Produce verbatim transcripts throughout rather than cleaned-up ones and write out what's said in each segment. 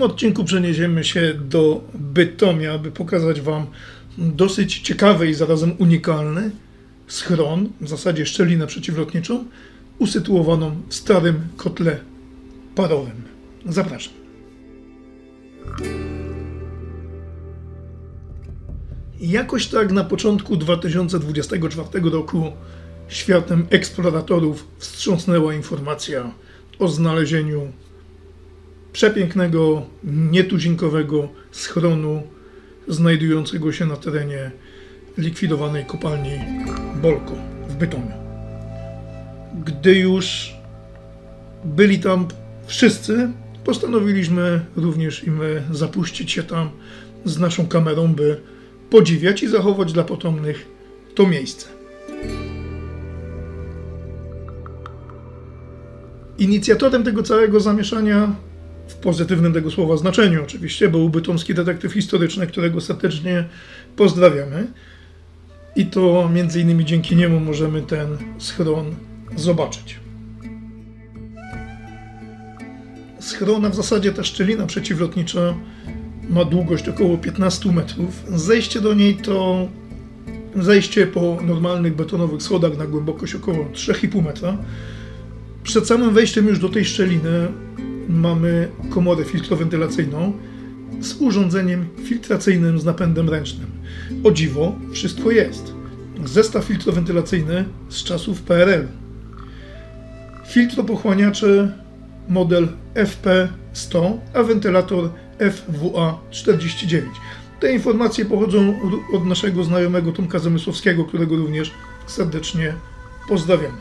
tym odcinku przeniesiemy się do Bytomia, aby pokazać Wam dosyć ciekawy i zarazem unikalny schron, w zasadzie szczelinę przeciwlotniczą, usytuowaną w starym kotle parowym. Zapraszam. Jakoś tak na początku dwa tysiące dwudziestego czwartego roku światem eksploratorów wstrząsnęła informacja o znalezieniu przepięknego, nietuzinkowego schronu znajdującego się na terenie likwidowanej kopalni Bolko w Bytomiu. Gdy już byli tam wszyscy, postanowiliśmy również i my zapuścić się tam z naszą kamerą, by podziwiać i zachować dla potomnych to miejsce. Inicjatorem tego całego zamieszania, w pozytywnym tego słowa znaczeniu oczywiście, był bytomski detektyw historyczny, którego serdecznie pozdrawiamy. I to między innymi dzięki niemu możemy ten schron zobaczyć. Schron, a w zasadzie ta szczelina przeciwlotnicza, ma długość około piętnaście metrów. Zejście do niej to zejście po normalnych betonowych schodach na głębokość około trzy i pół metra. Przed samym wejściem już do tej szczeliny mamy komorę filtrowentylacyjną z urządzeniem filtracyjnym z napędem ręcznym. O dziwo, wszystko jest. Zestaw filtrowentylacyjny z czasów P R L. Filtropochłaniacze model F P sto, a wentylator F W A czterdzieści dziewięć. Te informacje pochodzą od naszego znajomego Tomka Zamysłowskiego, którego również serdecznie pozdrawiamy.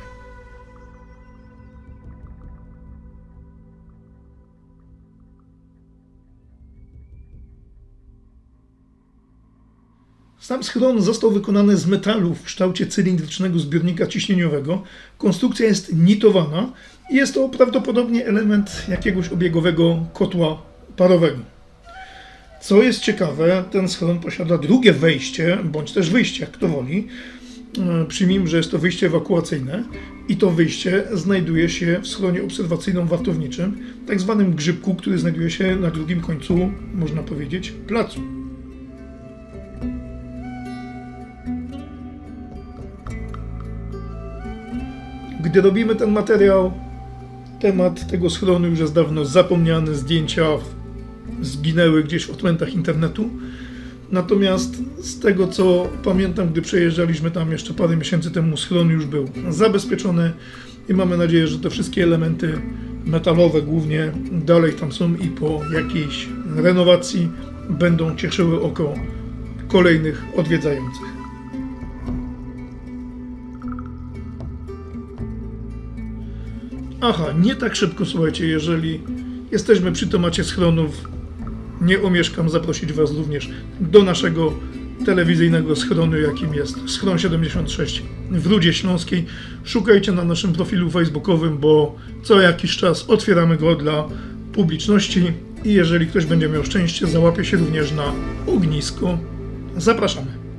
Sam schron został wykonany z metalu w kształcie cylindrycznego zbiornika ciśnieniowego. Konstrukcja jest nitowana i jest to prawdopodobnie element jakiegoś obiegowego kotła parowego. Co jest ciekawe, ten schron posiada drugie wejście, bądź też wyjście, jak kto woli. Przyjmijmy, że jest to wyjście ewakuacyjne i to wyjście znajduje się w schronie obserwacyjno-wartowniczym, tak zwanym grzybku, który znajduje się na drugim końcu, można powiedzieć, placu. Gdy robimy ten materiał, temat tego schronu już jest dawno zapomniany, zdjęcia zginęły gdzieś w odmętach internetu. Natomiast z tego, co pamiętam, gdy przejeżdżaliśmy tam jeszcze parę miesięcy temu, schron już był zabezpieczony i mamy nadzieję, że te wszystkie elementy metalowe głównie dalej tam są i po jakiejś renowacji będą cieszyły oko kolejnych odwiedzających. Aha, nie tak szybko, słuchajcie, jeżeli jesteśmy przy temacie schronów, nie omieszkam zaprosić Was również do naszego telewizyjnego schronu, jakim jest Schron siedemdziesiąt sześć w Rudzie Śląskiej. Szukajcie na naszym profilu facebookowym, bo co jakiś czas otwieramy go dla publiczności i jeżeli ktoś będzie miał szczęście, załapie się również na ognisko. Zapraszamy.